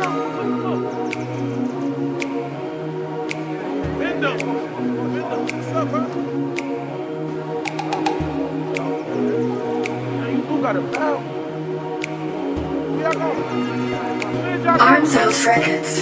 Arms House Records.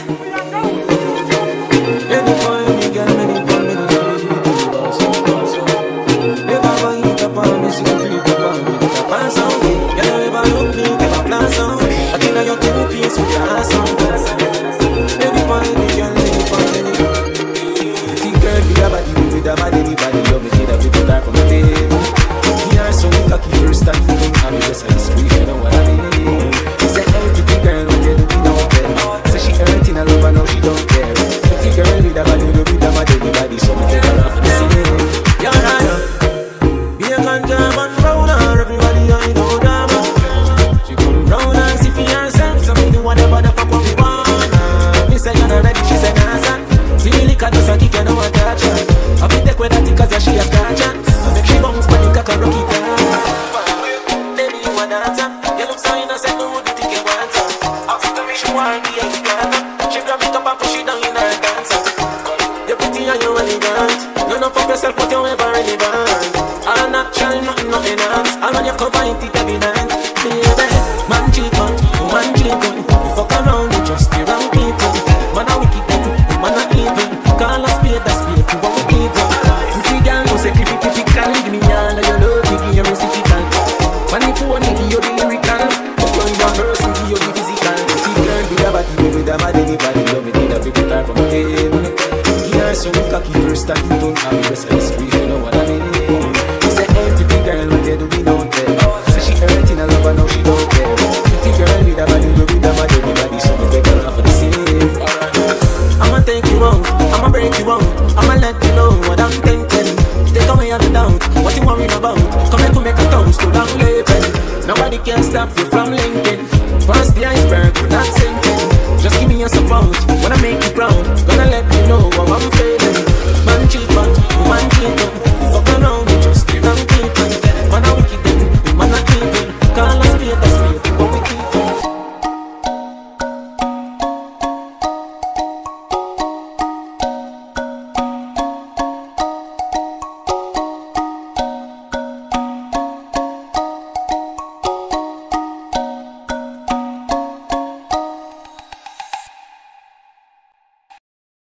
Nobody can stop you from linking. First the iceberg, not sinking. Just give me your support, wanna make you proud. Gonna let you know how I'm feeling. Man cheat, but woman cheat.